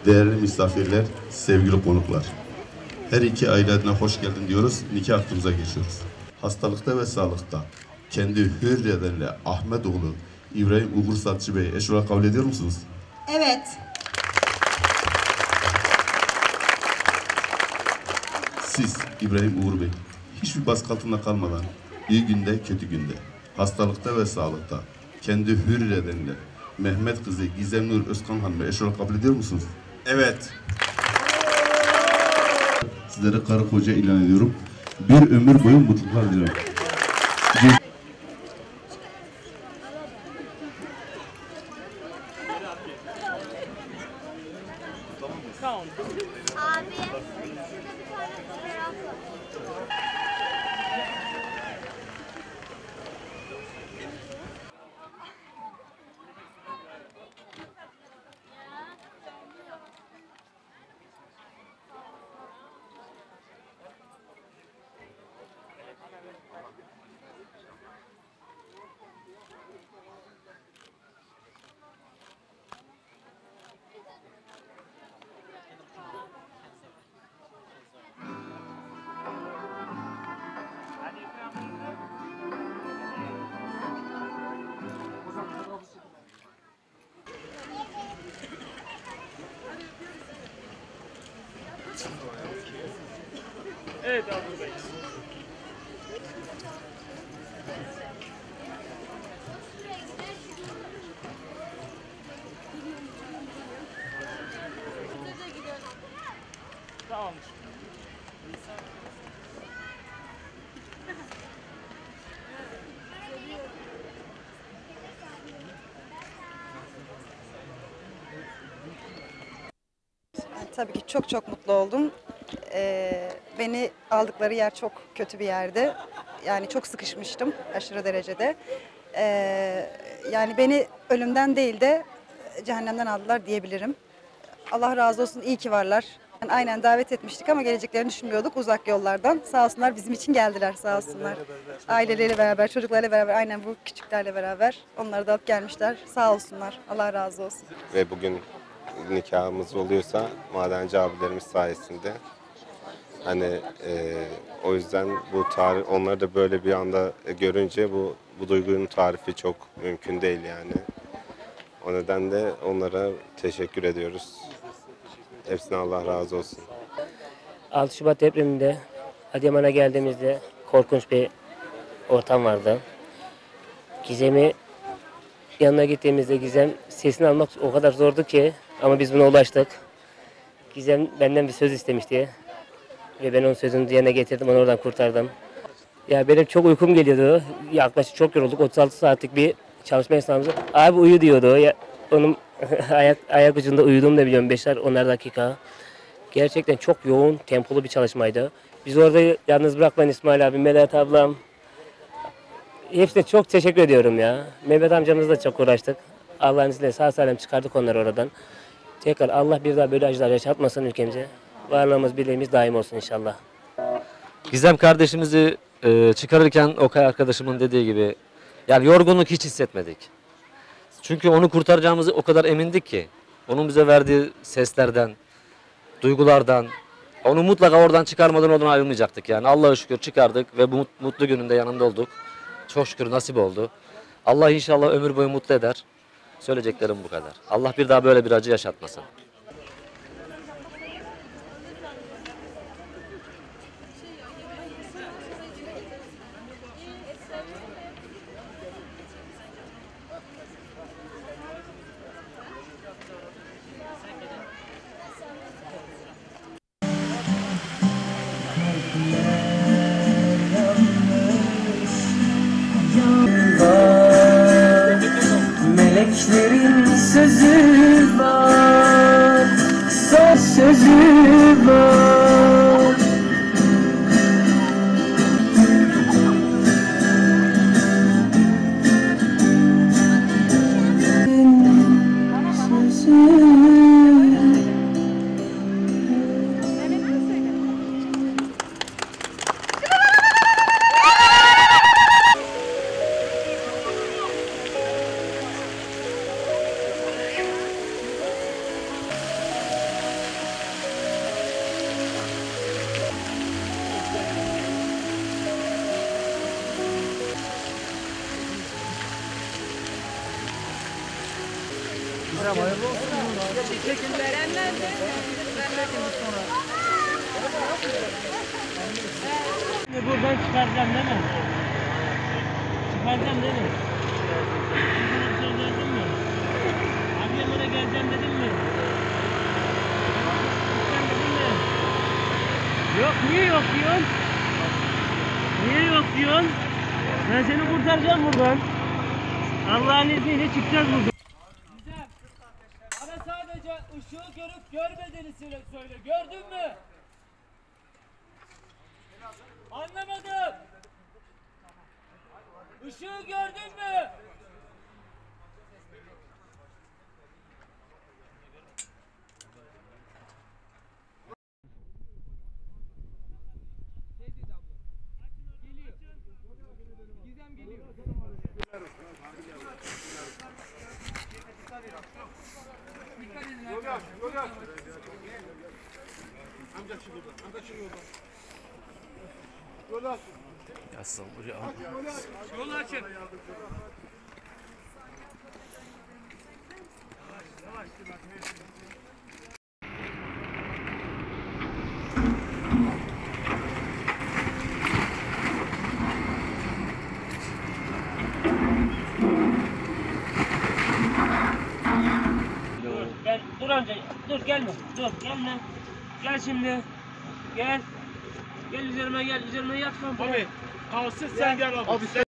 değerli misafirler, sevgili konuklar. Her iki aile adına hoş geldin diyoruz, nikah aklımıza geçiyoruz. Hastalıkta ve sağlıkta kendi hür iradenle Ahmetoğlu İbrahim Uğur Satçı Bey eş olarak kabul ediyor musunuz? Evet. Siz İbrahim Uğur Bey hiçbir baskı altında kalmadan iyi günde kötü günde hastalıkta ve sağlıkta kendi hür iradenle Mehmet kızı Gizem Nur Özkan Hanım'ı eş olarak kabul ediyor musunuz? Evet. Sizlere karı koca ilan ediyorum. Bir ömür boyu mutluluklar diliyorum. Abi, şurada bir tane fotoğraf var. Evet Abdül Bey. Tamamdır. Tabii ki çok mutlu oldum. Beni aldıkları yer çok kötü bir yerdi. Yani çok sıkışmıştım aşırı derecede. Yani beni ölümden değil de cehennemden aldılar diyebilirim. Allah razı olsun, iyi ki varlar. Yani aynen davet etmiştik ama geleceklerini düşünmüyorduk uzak yollardan. Sağ olsunlar, bizim için geldiler, sağ olsunlar. Aileleriyle beraber, çocuklarıyla beraber, aynen bu küçüklerle beraber onları da alıp gelmişler. Sağ olsunlar, Allah razı olsun. Ve bugün nikahımız oluyorsa madenci abilerimiz sayesinde. Hani o yüzden bu tarih, onları da böyle bir anda görünce bu duygunun tarifi çok mümkün değil yani. O nedenle onlara teşekkür ediyoruz. Hepsine Allah razı olsun. 6 Şubat depreminde Adıyaman'a geldiğimizde korkunç bir ortam vardı. Gizem'i yanına gittiğimizde Gizem sesini almak o kadar zordu ki ama biz buna ulaştık. Gizem benden bir söz istemişti ve ben onun sözünü yerine getirdim, onu oradan kurtardım. Ya benim çok uykum geliyordu. Yaklaşık çok yorulduk. 36 saatlik bir çalışma esnamızda. Abi uyu diyordu. Ya, onun ayak ucunda uyuduğumu da biliyorum. 5'er 10'er dakika. Gerçekten çok yoğun, tempolu bir çalışmaydı. Biz orada yalnız bırakmayın İsmail abi, Melahat ablam. Hepsine çok teşekkür ediyorum ya. Mehmet amcamızla da çok uğraştık. Allah'ın izniyle sağ salim çıkardık onları oradan. Tekrar Allah bir daha böyle acılar yaşatmasın ülkemize. Varlığımız, birliğimiz daim olsun inşallah. Gizem kardeşimizi çıkarırken Okay arkadaşımın dediği gibi yani yorgunluk hiç hissetmedik. Çünkü onu kurtaracağımızı o kadar emindik ki. Onun bize verdiği seslerden, duygulardan, onu mutlaka oradan çıkarmadan oradan ayrılmayacaktık yani. Allah'a şükür çıkardık ve bu mutlu gününde yanında olduk. Çok şükür nasip oldu. Allah inşallah ömür boyu mutlu eder. Söyleyeceklerim bu kadar. Allah bir daha böyle bir acı yaşatmasın. Meleklerin sözü var, son sözü var. Buradan çıkaracağım değil mi? Çıkaracağım değil mi? Sana söz verdin mi? Akşam oraya geleceğim dedim mi? Gideceğim dedim mi? Yok, niye yok diyorsun? Niye yok diyorsun? Ben seni kurtaracağım buradan. Allah'ın izniyle çıkacağız buradan. Güzel. Bana sadece ışığı görüp görmediğini söyle. Gördün mü? Anlamadım. Işığı gördün mü? Yolu açın. Gel, dur amca, dur gelme, dur gelme. Gel şimdi, gel. Gel üzerime yat. Abi, kalsın sen gel abi.